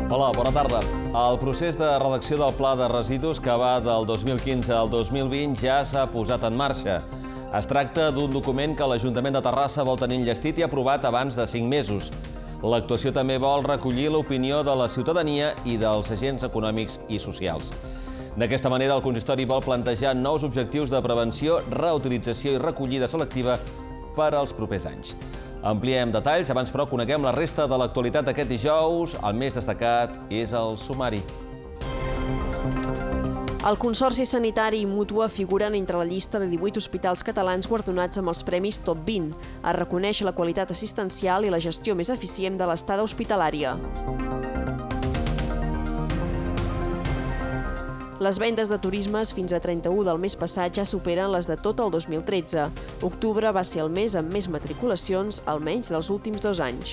Hola, bona tarda. El procés de redacció del Pla de Residus, que va del 2015 al 2020, ja s'ha posat en marxa. Es tracta d'un document que l'Ajuntament de Terrassa vol tenir enllestit i aprovat abans de 5 mesos. L'actuació també vol recollir l'opinió de la ciutadania i dels agents econòmics i socials. D'aquesta manera, el consistori vol plantejar nous objectius de prevenció, reutilització i recollida selectiva per als propers anys. Ampliem detalls, abans però coneguem la resta de l'actualitat d'aquest dijous. El més destacat és el sumari. El Consorci Sanitari i Mútua figuren entre la llista de 18 hospitals catalans guardonats amb els premis Top 20. Es reconeix la qualitat assistencial i la gestió més eficient de l'estada hospitalària. Les vendes de turismes fins a 31 del mes passat ja superen les de tot el 2013. Octubre va ser el mes amb més matriculacions, almenys dels últims 2 anys.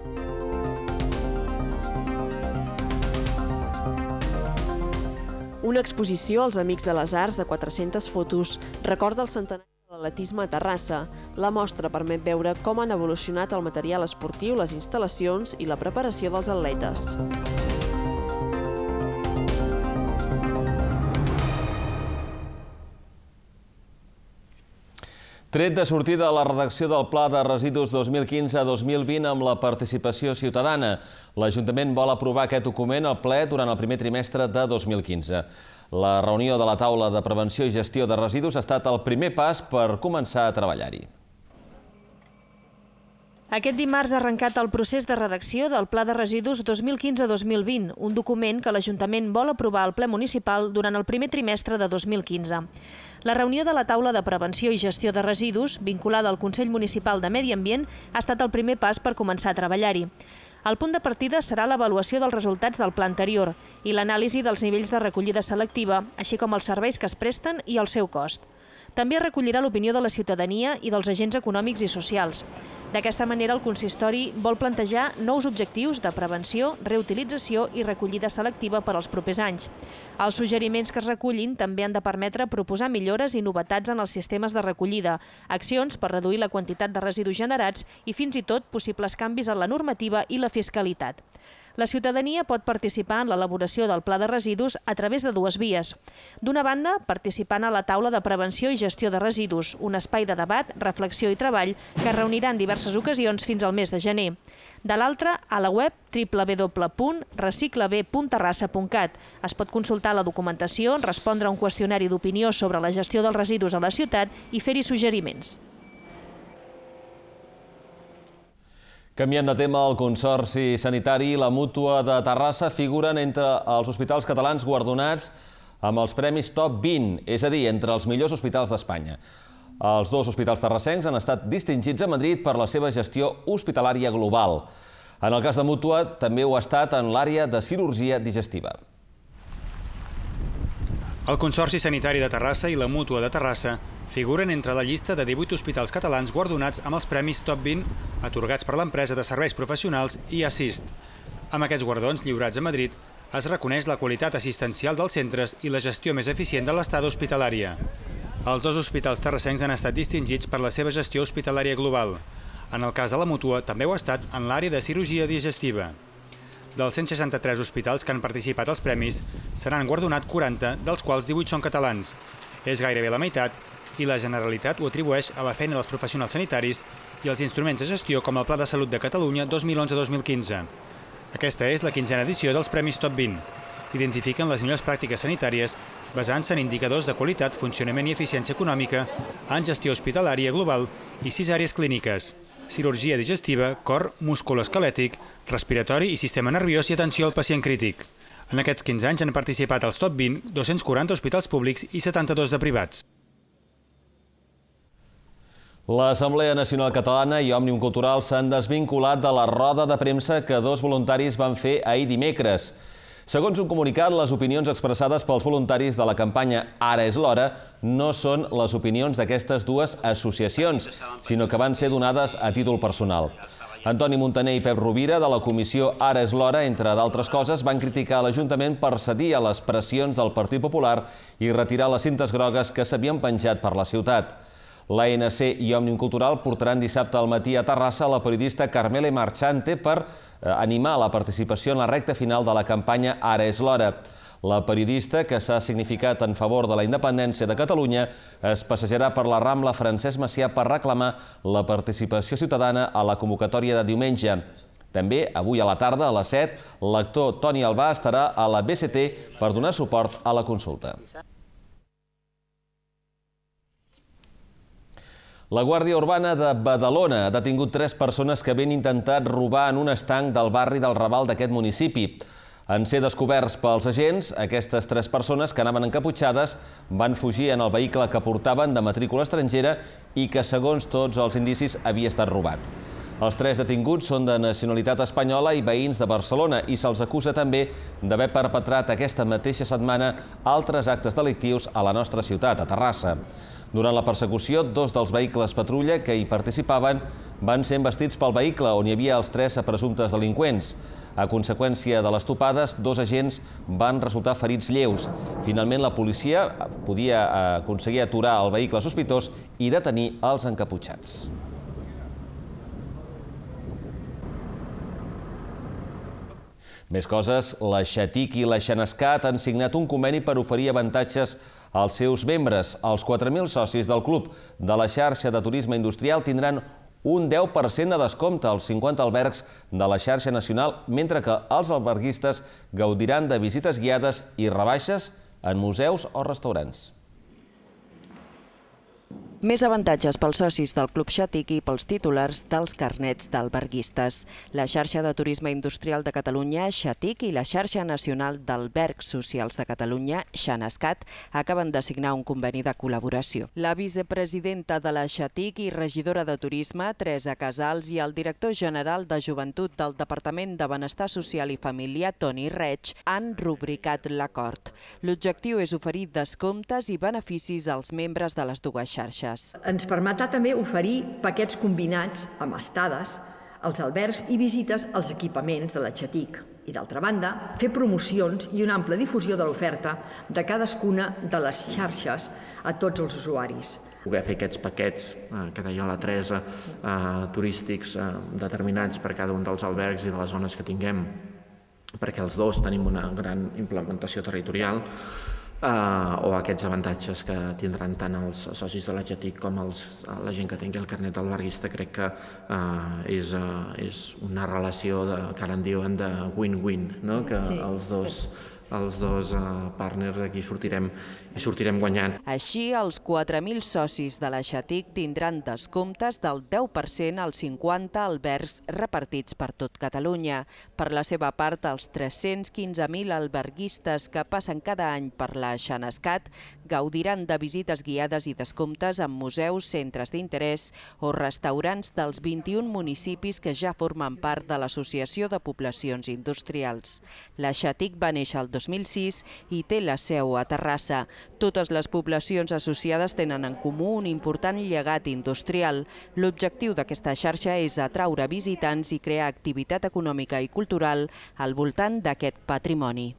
Una exposició als Amics de les Arts de 400 fotos recorda el centenari de l'atletisme a Terrassa. La mostra permet veure com han evolucionat el material esportiu, les instal·lacions i la preparació dels atletes. Tret de sortida a la redacció del Pla de Residus 2015-2020 amb la participació ciutadana. L'Ajuntament vol aprovar aquest document al ple durant el primer trimestre de 2015. La reunió de la taula de prevenció i gestió de residus ha estat el primer pas per començar a treballar-hi. Aquest dimarts ha arrencat el procés de redacció del Pla de Residus 2015-2020, un document que l'Ajuntament vol aprovar al ple municipal durant el primer trimestre de 2015. La reunió de la taula de prevenció i gestió de residus, vinculada al Consell Municipal de Medi Ambient, ha estat el primer pas per començar a treballar-hi. El punt de partida serà l'avaluació dels resultats del pla anterior i l'anàlisi dels nivells de recollida selectiva, així com els serveis que es presten i el seu cost. També recollirà l'opinió de la ciutadania i dels agents econòmics i socials. D'aquesta manera, el consistori vol plantejar nous objectius de prevenció, reutilització i recollida selectiva per als propers anys. Els suggeriments que es recullin també han de permetre proposar millores i novetats en els sistemes de recollida, accions per reduir la quantitat de residus generats i fins i tot possibles canvis en la normativa i la fiscalitat. La ciutadania pot participar en l'elaboració del Pla de Residus a través de 2 vies. D'una banda, participant a la taula de prevenció i gestió de residus, un espai de debat, reflexió i treball que es reunirà en diverses ocasions fins al mes de gener. De l'altra, a la web www.reciclab.terrassa.cat. Es pot consultar la documentació, respondre a un qüestionari d'opinió sobre la gestió dels residus a la ciutat i fer-hi suggeriments. Canviem de tema, el Consorci Sanitari i la Mútua de Terrassa figuren entre els hospitals catalans guardonats amb els premis Top 20, és a dir, entre els millors hospitals d'Espanya. Els 2 hospitals terrassencs han estat distingits a Madrid per la seva gestió hospitalària global. En el cas de Mútua, també ho ha estat en l'àrea de cirurgia digestiva. El Consorci Sanitari de Terrassa i la Mútua de Terrassa figuren entre la llista de 18 hospitals catalans guardonats amb els premis Top 20 atorgats per l'empresa de serveis professionals i-Assist. Amb aquests guardons lliurats a Madrid es reconeix la qualitat assistencial dels centres i la gestió més eficient de l'estada hospitalària. Els 2 hospitals terrassencs han estat distingits per la seva gestió hospitalària global. En el cas de la Mútua també ho ha estat en l'àrea de cirurgia digestiva. Dels 163 hospitals que han participat als premis, se n'han guardonat 40, dels quals 18 són catalans. És gairebé la meitat i la Generalitat ho atribueix a la feina dels professionals sanitaris i als instruments de gestió com el Pla de Salut de Catalunya 2011-2015. Aquesta és la 15a edició dels Premis Top 20. Identifiquen les millors pràctiques sanitàries basant-se en indicadors de qualitat, funcionament i eficiència econòmica, en gestió hospitalària global i 6 àrees clíniques: cirurgia digestiva, cor, musculoesquelètic, respiratori i sistema nerviós i atenció al pacient crític. En aquests 15 anys han participat als Top 20 240 hospitals públics i 72 de privats. L'Assemblea Nacional Catalana i Òmnium Cultural s'han desvinculat de la roda de premsa que 2 voluntaris van fer ahir dimecres. Segons un comunicat, les opinions expressades pels voluntaris de la campanya Ara és l'hora no són les opinions d'aquestes 2 associacions, sinó que van ser donades a títol personal. Antoni Montaner i Pep Rovira, de la comissió Ara és l'hora, entre d'altres coses, van criticar l'Ajuntament per cedir a les pressions del Partit Popular i retirar les cintes grogues que s'havien penjat per la ciutat. L'ANC i Òmnium Cultural portaran dissabte al matí a Terrassa la periodista Carmele Marchante per animar la participació en la recta final de la campanya Ara és l'hora. La periodista, que s'ha significat en favor de la independència de Catalunya, es passejarà per la Rambla Francesc Macià per reclamar la participació ciutadana a la convocatòria de diumenge. També, avui a la tarda, a les 7, l'actor Toni Albà estarà a la BCT per donar suport a la consulta. La Guàrdia Urbana de Badalona ha detingut 3 persones que havien intentat robar en un estanc del barri del Raval d'aquest municipi. En ser descoberts pels agents, aquestes 3 persones que anaven encaputxades van fugir en el vehicle que portaven de matrícula estrangera i que, segons tots els indicis, havia estat robat. Els 3 detinguts són de nacionalitat espanyola i veïns de Barcelona i se'ls acusa també d'haver perpetrat aquesta mateixa setmana altres actes delictius a la nostra ciutat, a Terrassa. Durant la persecució, 2 dels vehicles patrulla que hi participaven van ser embestits pel vehicle on hi havia els 3 presumptes delinqüents. A conseqüència de les topades, 2 agents van resultar ferits lleus. Finalment, la policia podia aconseguir aturar el vehicle sospitós i detenir els encaputxats. Més coses, la Xatic i la Xenescat han signat un conveni per oferir avantatges als seus membres. Els 4.000 socis del club de la xarxa de turisme industrial tindran un 10% de descompte als 50 albergs de la xarxa nacional, mentre que els alberguistes gaudiran de visites guiades i rebaixes en museus o restaurants. Més avantatges pels socis del Club Xatic i pels titulars dels carnets d'alberguistes. La xarxa de turisme industrial de Catalunya, Xatic, i la xarxa nacional d'albergs socials de Catalunya, Xenescat, acaben de signar un conveni de col·laboració. La vicepresidenta de la Xatic i regidora de turisme, Teresa Casals, i el director general de joventut del Departament de Benestar Social i Família, Toni Reig, han rubricat l'acord. L'objectiu és oferir descomptes i beneficis als membres de les dues xarxes. Ens permetrà també oferir paquets combinats amb estades als albergs i visites als equipaments de la Xatic. I, d'altra banda, fer promocions i una ampla difusió de l'oferta de cadascuna de les xarxes a tots els usuaris. Poder fer aquests paquets, que deia la Teresa, turístics determinats per cada un dels albergs i de les zones que tinguem, perquè els dos tenim una gran implementació territorial, o aquests avantatges que tindran tant els socis de la Xatic com la gent que tingui el carnet d'alberguista. Crec que és una relació que ara en diuen de win-win, que els dos partners aquí sortirem guanyant. Així, els 4.000 socis de la Xatic tindran descomptes del 10% als 50 albergs repartits per tot Catalunya. Per la seva part, els 315.000 alberguistes que passen cada any per la Xenescat gaudiran de visites guiades i descomptes en museus, centres d'interès o restaurants dels 21 municipis que ja formen part de l'Associació de Poblacions Industrials. La Xatic va néixer el 2006 i té la seu a Terrassa. Totes les poblacions associades tenen en comú un important llegat industrial. L'objectiu d'aquesta xarxa és atraure visitants i crear activitat econòmica i cultural al voltant d'aquest patrimoni.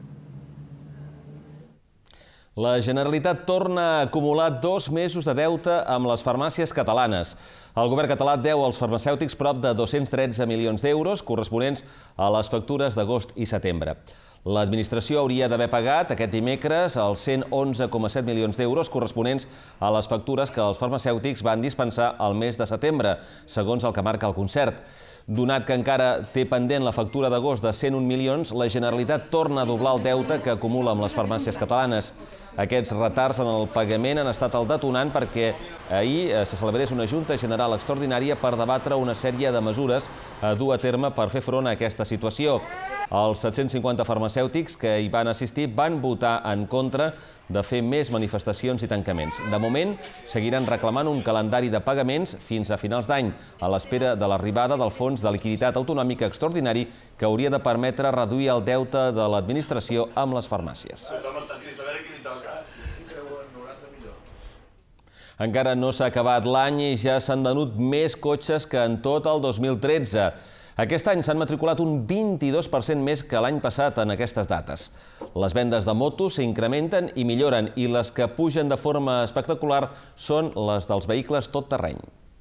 La Generalitat torna a acumular 2 mesos de deute amb les farmàcies catalanes. El govern català deu als farmacèutics prop de 213 milions d'euros corresponents a les factures d'agost i setembre. L'administració hauria d'haver pagat aquest dimecres els 111,7 milions d'euros corresponents a les factures que els farmacèutics van dispensar al mes de setembre, segons el que marca el concert. Donat que encara té pendent la factura d'agost de 101 milions, la Generalitat torna a doblar el deute que acumula amb les farmàcies catalanes. Aquests retards en el pagament han estat el detonant perquè ahir se celebrés una Junta General Extraordinària per debatre una sèrie de mesures a dur a terme per fer front a aquesta situació. Els 750 farmacèutics que hi van assistir van votar en contra de fer més manifestacions i tancaments. De moment, seguiran reclamant un calendari de pagaments fins a finals d'any, a l'espera de l'arribada del Fons de Liquiditat Autonòmica Extraordinari que hauria de permetre reduir el deute de l'administració amb les farmàcies. Encara no s'ha acabat l'any i ja s'han venut més cotxes que en tot el 2013. Aquest any s'han matriculat un 22% més que l'any passat en aquestes dates. Les vendes de motos s'incrementen i milloren, i les que pugen de forma espectacular són les dels vehicles tot terreny.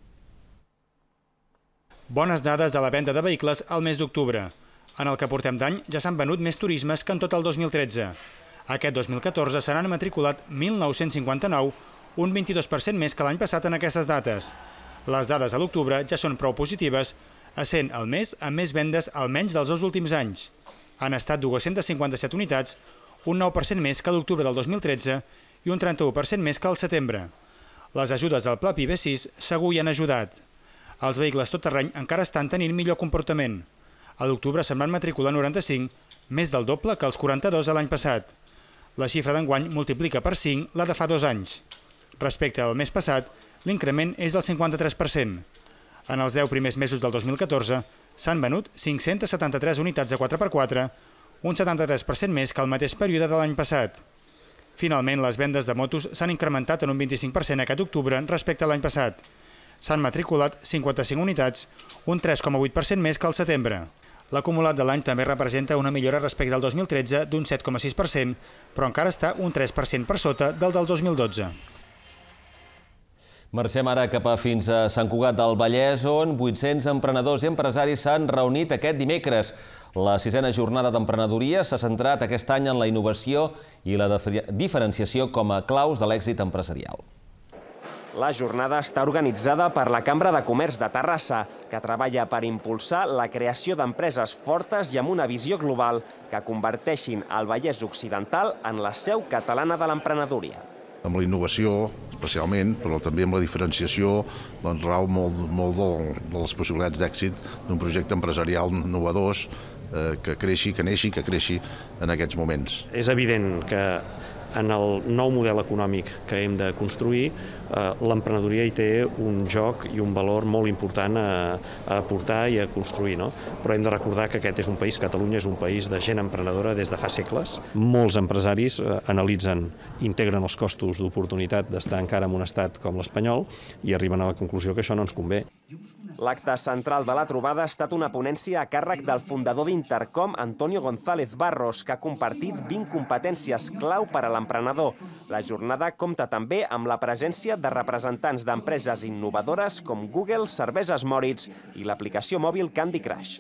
Bones dades de la venda de vehicles al mes d'octubre. En el que portem d'any ja s'han venut més turismes que en tot el 2013. Aquest 2014 se n'han matriculat 1.959, un 22% més que l'any passat en aquestes dates. Les dades a l'octubre ja són prou positives, essent el mes amb més vendes almenys dels 2 últims anys. Han estat 257 unitats, un 9% més que l'octubre del 2013 i un 31% més que el setembre. Les ajudes al Pla PIB 6 segur hi han ajudat. Els vehicles tot terreny encara estan tenint millor comportament. A l'octubre se'n van matricular 95, més del doble que els 42 de l'any passat. La xifra d'enguany multiplica per 5 la de fa 2 anys. Respecte al mes passat, l'increment és del 53%. En els 10 primers mesos del 2014 s'han venut 573 unitats de 4x4, un 73% més que el mateix període de l'any passat. Finalment, les vendes de motos s'han incrementat en un 25% aquest octubre respecte a l'any passat. S'han matriculat 55 unitats, un 3,8% més que al setembre. L'acumulat de l'any també representa una millora respecte al 2013 d'un 7,6%, però encara està un 3% per sota del 2012. Marxem ara cap a fins a Sant Cugat del Vallès, on 800 emprenedors i empresaris s'han reunit aquest dimecres. La 6a jornada d'emprenedoria s'ha centrat aquest any en la innovació i la diferenciació com a claus de l'èxit empresarial. La jornada està organitzada per la Cambra de Comerç de Terrassa, que treballa per impulsar la creació d'empreses fortes i amb una visió global que converteixin el Vallès Occidental en la seu catalana de l'emprenedoria. Amb la innovació, especialment, però també amb la diferenciació, rau molt de les possibilitats d'èxit d'un projecte empresarial innovador que creixi, que neixi, que creixi en aquests moments. És evident que en el nou model econòmic que hem de construir, l'emprenedoria hi té un joc i un valor molt important a aportar i a construir. Però hem de recordar que aquest és un país, Catalunya és un país de gent emprenedora des de fa segles. Molts empresaris analitzen, integren els costos d'oportunitat d'estar encara en un estat com l'espanyol i arriben a la conclusió que això no ens convé. L'acte central de la trobada ha estat una ponència a càrrec del fundador d'Intercom, Antonio González Barros, que ha compartit 20 competències clau per a l'emprenedor. La jornada compta també amb la presència de representants d'empreses innovadores com Google, Cerveses Moritz i l'aplicació mòbil Candy Crush.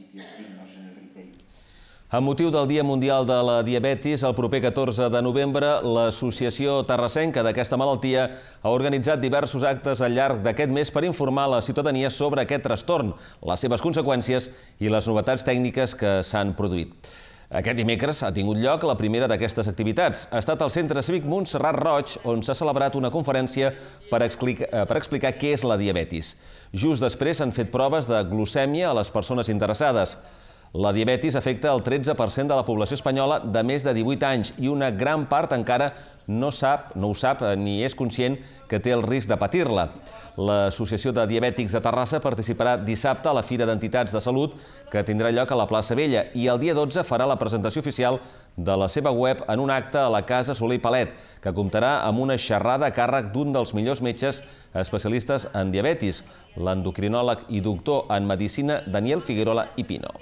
Amb motiu del Dia Mundial de la Diabetis, el proper 14 de novembre, l'Associació Terrassenca d'aquesta malaltia ha organitzat diversos actes al llarg d'aquest mes per informar la ciutadania sobre aquest trastorn, les seves conseqüències i les novetats tècniques que s'han produït. Aquest dimecres ha tingut lloc la primera d'aquestes activitats. Ha estat al Centre Cívic Montserrat Roig, on s'ha celebrat una conferència per explicar què és la diabetis. Just després s'han fet proves de glucèmia a les persones interessades. La diabetis afecta el 13% de la població espanyola de més de 18 anys i una gran part encara no ho sap ni és conscient que té el risc de patir-la. L'Associació de Diabètics de Terrassa participarà dissabte a la Fira d'Entitats de Salut, que tindrà lloc a la plaça Vella, i el dia 12 farà la presentació oficial de la seva web en un acte a la Casa Soler i Palet, que comptarà amb una xerrada a càrrec d'un dels millors metges especialistes en diabetis, l'endocrinòleg i doctor en medicina Daniel Figuerola i Pino.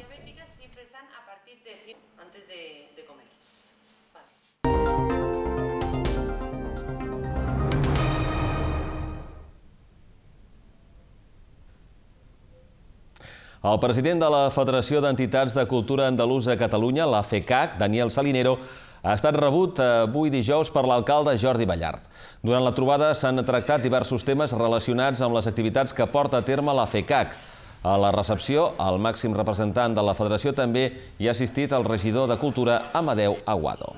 El president de la Federació d'Entitats de Cultura Andalusa a Catalunya, la FECAC, Daniel Salinero, ha estat rebut avui dijous per l'alcalde Jordi Ballart. Durant la trobada s'han tractat diversos temes relacionats amb les activitats que porta a terme la FECAC. A la recepció, el màxim representant de la Federació també hi ha assistit el regidor de Cultura, Amadeu Aguado.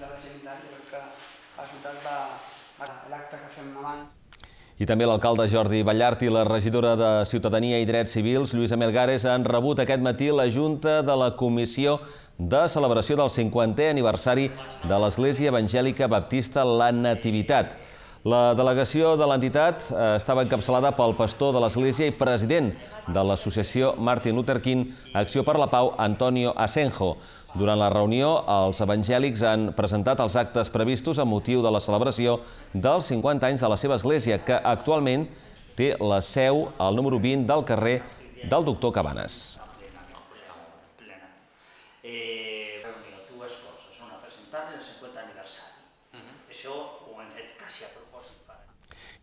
I també l'alcalde Jordi Ballart i la regidora de Ciutadania i Drets Civils, Lluïsa Melgares, han rebut aquest matí la Junta de la Comissió de Celebració del 50è aniversari de l'Església Evangèlica Baptista La Nativitat. La delegació de l'entitat estava encapçalada pel pastor de l'Església i president de l'associació Martin Luther King Acció per la Pau, Antonio Asenjo. Durant la reunió, els evangèlics han presentat els actes previstos amb motiu de la celebració dels 50 anys de la seva església, que actualment té la seu al número 20 del carrer del Doctor Cabanes.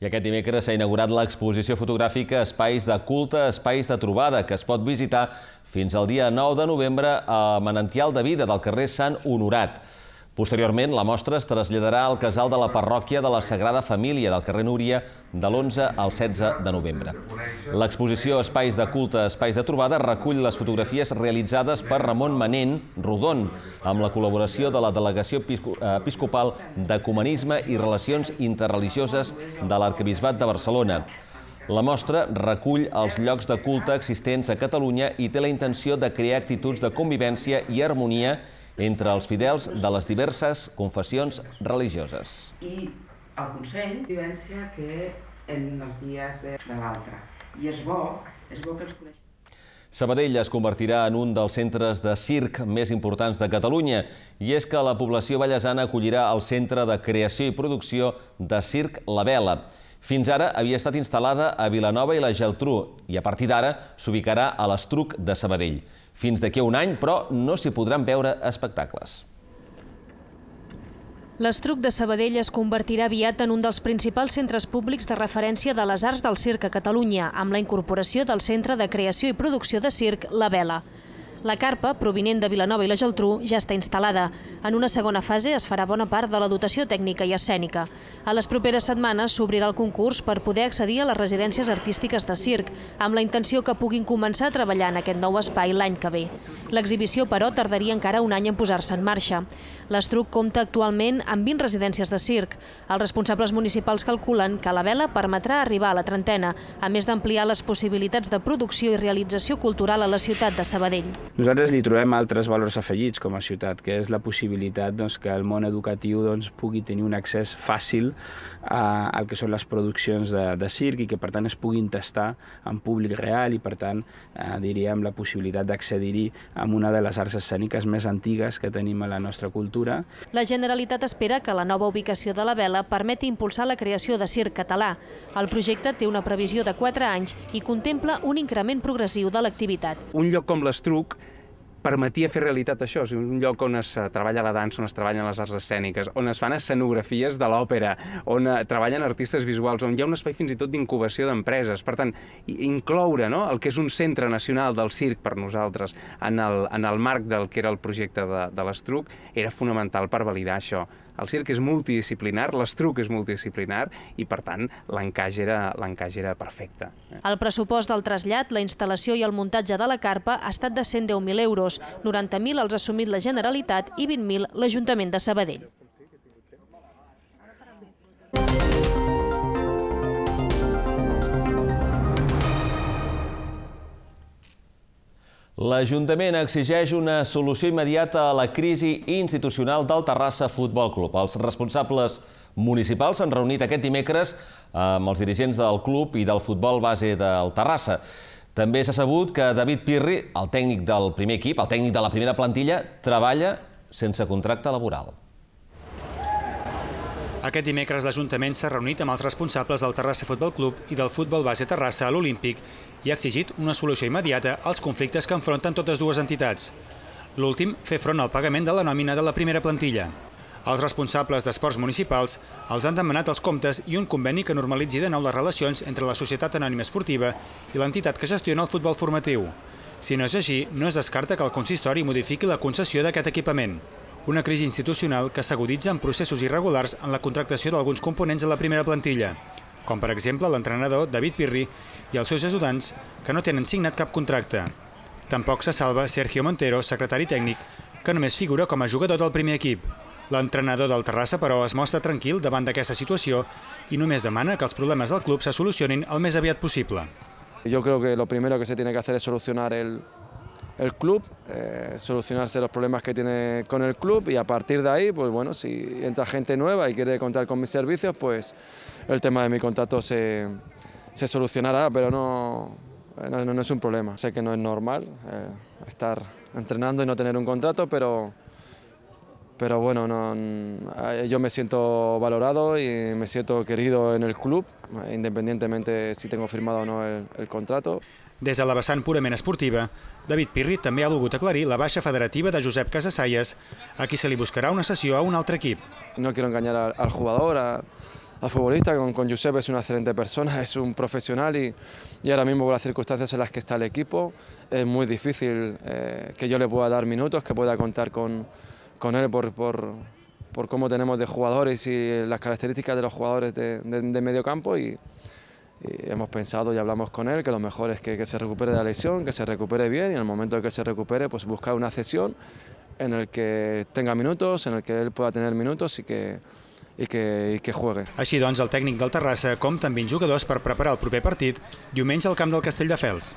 I aquest dimecres s'ha inaugurat l'exposició fotogràfica Espais de culte, espais de trobada, que es pot visitar fins al dia 9 de novembre a Manantial de Vida del carrer Sant Honorat. Posteriorment, la mostra es traslladarà al casal de la parròquia de la Sagrada Família del carrer Núria de l'11 al 16 de novembre. L'exposició Espais de culte, espais de trobada recull les fotografies realitzades per Ramon Manent Rodon, amb la col·laboració de la Delegació Episcopal d'Ecumenisme i Relacions Interreligioses de l'Arquebisbat de Barcelona. La mostra recull els llocs de culte existents a Catalunya i té la intenció de crear actituds de convivència i harmonia entre els fidels de les diverses confessions religioses. I el Consell vivència que en els dies de l'altre. I és bo que ens coneixem. Sabadell es convertirà en un dels centres de circ més importants de Catalunya, i és que la població vallesana acollirà el Centre de Creació i Producció de Circ La Vela. Fins ara havia estat instal·lada a Vilanova i la Geltrú i a partir d'ara s'ubicarà a l'Estruc de Sabadell. Fins d'aquí a un any, però, no s'hi podran veure espectacles. L'Estruc de Sabadell es convertirà aviat en un dels principals centres públics de referència de les arts del circ a Catalunya, amb la incorporació del Centre de Creació i Producció de Circ La Vela. La carpa, provinent de Vilanova i la Geltrú, ja està instal·lada. En una segona fase es farà bona part de la dotació tècnica i escènica. A les properes setmanes s'obrirà el concurs per poder accedir a les residències artístiques de circ, amb la intenció que puguin començar a treballar en aquest nou espai l'any que ve. L'exhibició, però, tardaria encara un any en posar-se en marxa. L'Estruc compta actualment amb 20 residències de circ. Els responsables municipals calculen que la vela permetrà arribar a la trentena, a més d'ampliar les possibilitats de producció i realització cultural a la ciutat de Sabadell. Nosaltres li trobem altres valors afegits com a ciutat, que és la possibilitat que el món educatiu pugui tenir un accés fàcil al que són les produccions de circ i que per tant es puguin tastar en públic real i per tant diríem la possibilitat d'accedir-hi amb una de les arts escèniques més antigues que tenim a la nostra cultura. La Generalitat espera que la nova ubicació de la vela permeti impulsar la creació de circ català. El projecte té una previsió de 4 anys i contempla un increment progressiu de l'activitat. Un lloc com l'Estruc permetia fer realitat això, un lloc on es treballa la dansa, on es treballen les arts escèniques, on es fan escenografies de l'òpera, on treballen artistes visuals, on hi ha un espai fins i tot d'incubació d'empreses. Per tant, incloure el que és un centre nacional del circ per nosaltres en el marc del que era el projecte de l'Estruc era fonamental per validar això. El circ és multidisciplinar, l'Estruc és multidisciplinar i, per tant, l'encaix era perfecte. El pressupost del trasllat, la instal·lació i el muntatge de la carpa ha estat de 110.000 euros. 90.000 els ha assumit la Generalitat i 20.000 l'Ajuntament de Sabadell. L'Ajuntament exigeix una solució immediata a la crisi institucional del Terrassa Futbol Club. Els responsables municipals s'han reunit aquest dimecres amb els dirigents del club i del futbol base del Terrassa. També s'ha sabut que David Pirri, el tècnic del primer equip, el tècnic de la primera plantilla, treballa sense contracte laboral. Aquest dimecres l'Ajuntament s'ha reunit amb els responsables del Terrassa Futbol Club i del futbol base Terrassa a l'Olímpic i ha exigit una solució immediata als conflictes que enfronten totes dues entitats. L'últim, fer front al pagament de la nòmina de la primera plantilla. Els responsables d'esports municipals els han demanat els comptes i un conveni que normalitzi de nou les relacions entre la Societat Anònima Esportiva i l'entitat que gestiona el futbol formatiu. Si no és així, no es descarta que el consistori modifiqui la concessió d'aquest equipament. Una crisi institucional que s'aguditza en processos irregulars en la contractació d'alguns components de la primera plantilla, com per exemple l'entrenador David Pirri i els seus ajudants que no tenen signat cap contracte. Tampoc se salva Sergio Montero, secretari tècnic, que només figura com a jugador del primer equip. L'entrenador del Terrassa, però, es mostra tranquil davant d'aquesta situació i només demana que els problemes del club se solucionin el més aviat possible. Yo creo que lo primero que se tiene que hacer es solucionar el club, solucionarse los problemas que tiene con el club y a partir de ahí, pues bueno, si entra gente nueva y quiere contar con mis servicios, pues el tema de mi contrato se solucionará, pero no es un problema. Sé que no es normal estar entrenando y no tener un contrato, pero bueno, yo me siento valorado y me siento querido en el club, independientemente si tengo firmado o no el contrato. Des de la vessant purament esportiva, David Pirri també ha volgut aclarir la baixa federativa de Josep Casasallas, a qui se li buscarà una cessió a un altre equip. No quiero engañar al jugador, futbolista. Con Josep es una excelente persona, es un profesional y ahora mismo por las circunstancias en las que está el equipo es muy difícil que yo le pueda dar minutos, que pueda contar con él por cómo tenemos de jugadores y las características de los jugadores de medio campo y hemos pensado y hablamos con él que lo mejor es que se recupere de la lesión, que se recupere bien y en el momento en que se recupere pues buscar una cesión en el que tenga minutos, en el que él pueda tener minutos i que juegue. Així doncs, el tècnic del Terrassa compta amb 20 jugadors per preparar el proper partit diumenge al camp del Castelldefels.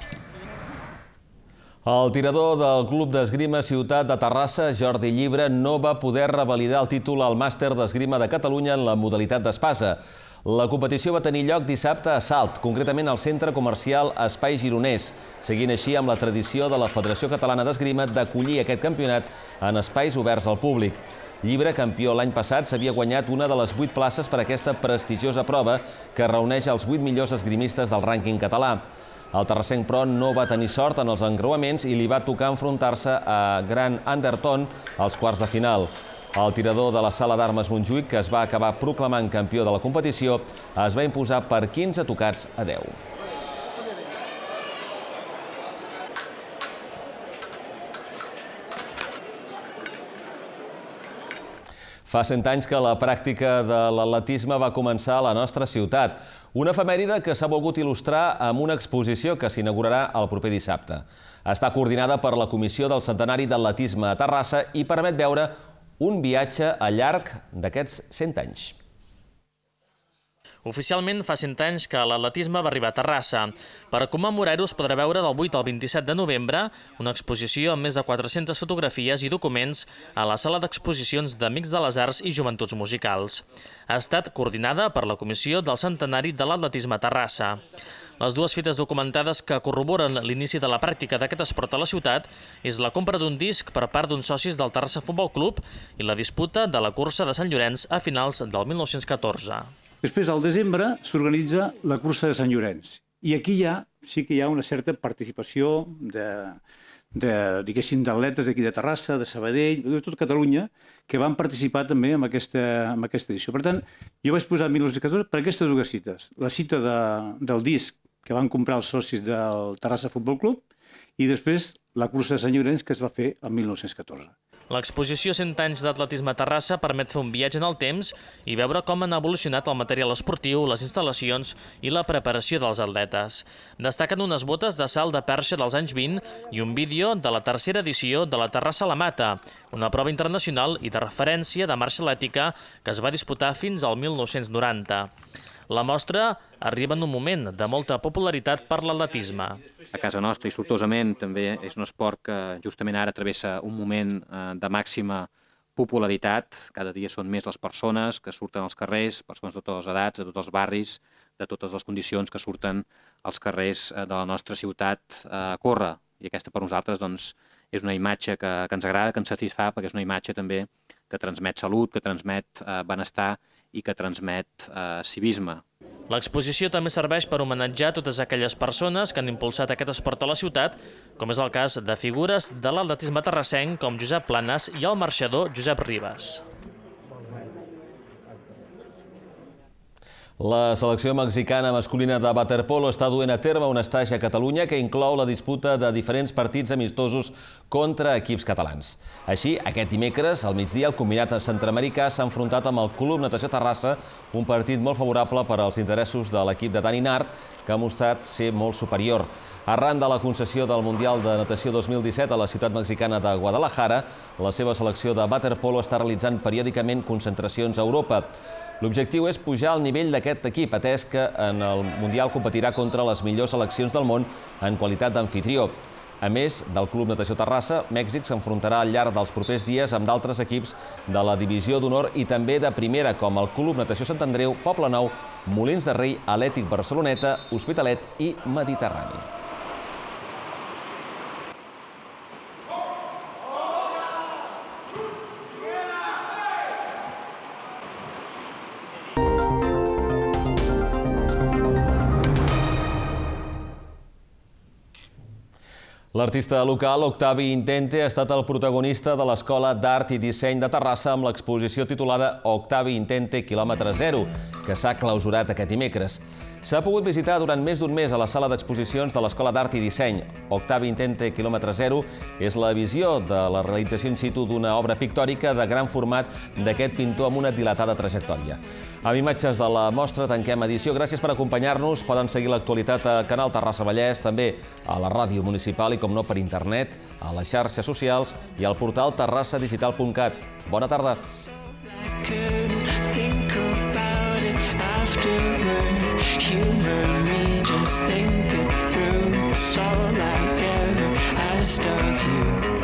El tirador del Club d'Esgrima Ciutat de Terrassa, Jordi Llibre, no va poder revalidar el títol al Màster d'Esgrima de Catalunya en la modalitat d'espasa. La competició va tenir lloc dissabte a Salt, concretament al centre comercial Espai Gironès, seguint així amb la tradició de la Federació Catalana d'Esgrima d'acollir aquest campionat en espais oberts al públic. Llibre, campió l'any passat, s'havia guanyat una de les 8 places per a aquesta prestigiosa prova que reuneix els 8 millors esgrimistes del rànquing català. El terrassenc, però, no va tenir sort en els encreuaments i li va tocar enfrontar-se a Grant Anderton als quarts de final. El tirador de la Sala d'Armes Montjuïc, que es va acabar proclamant campió de la competició, es va imposar per 15 tocats a 10. Fa 100 anys que la pràctica de l'atletisme va començar a la nostra ciutat. Una efemèride que s'ha volgut il·lustrar amb una exposició que s'inaugurarà el proper dissabte. Està coordinada per la Comissió del Centenari d'Atletisme a Terrassa i permet veure un viatge al llarg d'aquests 100 anys. Oficialment fa 100 anys que l'atletisme va arribar a Terrassa. Per commemorar-ho es podrà veure del 8 al 27 de novembre una exposició amb més de 400 fotografies i documents a la Sala d'Exposicions d'Amics de les Arts i Joventuts Musicals. Ha estat coordinada per la Comissió del Centenari de l'Atletisme a Terrassa. Les dues fites documentades que corroboren l'inici de la pràctica d'aquest esport a la ciutat és la compra d'un disc per part d'uns socis del Terrassa Futbol Club i la disputa de la cursa de Sant Llorenç a finals del 1914. Després, al desembre, s'organitza la cursa de Sant Llorenç. I aquí sí que hi ha una certa participació d'atletes d'aquí de Terrassa, de Sabadell, de tot Catalunya, que van participar també en aquesta edició. Per tant, jo vaig posar 1914 per aquestes dues cites. La cita del disc que van comprar els socis del Terrassa Futbol Club i després la cursa de Sant Llorenç que es va fer el 1914. L'exposició 100 anys d'atletisme a Terrassa permet fer un viatge en el temps i veure com han evolucionat el material esportiu, les instal·lacions i la preparació dels atletes. Destaquen unes botes de salt de perxa dels anys 20 i un vídeo de la tercera edició de la Terrassa la Mata, una prova internacional i de referència de marxa atlètica que es va disputar fins al 1990. La mostra arriba en un moment de molta popularitat per l'atletisme. A casa nostra, i sortosament, també és un esport que justament ara travessa un moment de màxima popularitat. Cada dia són més les persones que surten als carrers, persones de totes les edats, de tots els barris, de totes les condicions que surten als carrers de la nostra ciutat a córrer. I aquesta per nosaltres és una imatge que ens agrada, que ens satisfà, perquè és una imatge també que transmet salut, que transmet benestar i que transmet civisme. L'exposició també serveix per homenatjar totes aquelles persones que han impulsat aquest esport a la ciutat, com és el cas de figures de l'atletisme terrassenc com Josep Planes i el marxador Josep Ribas. La selecció mexicana masculina de waterpolo està duent a terme un estatge a Catalunya que inclou la disputa de diferents partits amistosos contra equips catalans. Així, aquest dimecres, al migdia, el combinat centreamericà s'ha enfrontat amb el Club Natació Terrassa, un partit molt favorable per als interessos de l'equip de Dani Nart, que ha mostrat ser molt superior. Arran de la concessió del Mundial de Natació 2017 a la ciutat mexicana de Guadalajara, la seva selecció de waterpolo està realitzant periòdicament concentracions a Europa. L'objectiu és pujar al nivell d'aquest equip, atès que en el Mundial competirà contra les millors seleccions del món en qualitat d'amfitrió. A més del Club Natació Terrassa, Mèxic s'enfrontarà al llarg dels propers dies amb d'altres equips de la Divisió d'Honor i també de Primera, com el Club Natació Sant Andreu, Poblenou, Molins de Rei, Atlètic Barceloneta, Hospitalet i Mediterrani. L'artista local Octavi Intente ha estat el protagonista de l'Escola d'Art i Disseny de Terrassa amb l'exposició titulada Octavi Intente quilòmetre zero, que s'ha clausurat aquest dimecres. S'ha pogut visitar durant més d'un mes a la sala d'exposicions de l'Escola d'Art i Disseny. Octavi Intente quilòmetre zero és la visió de la realització in situ d'una obra pictòrica de gran format d'aquest pintor amb una dilatada trajectòria. Amb imatges de la mostra tanquem edició. Gràcies per acompanyar-nos. Poden seguir l'actualitat a Canal Terrassa Vallès, també a la ràdio municipal i, com no, per internet, a les xarxes socials i al portal terrassadigital.cat. Bona tarda. Humor me, just think it through. It's all I ever asked of you.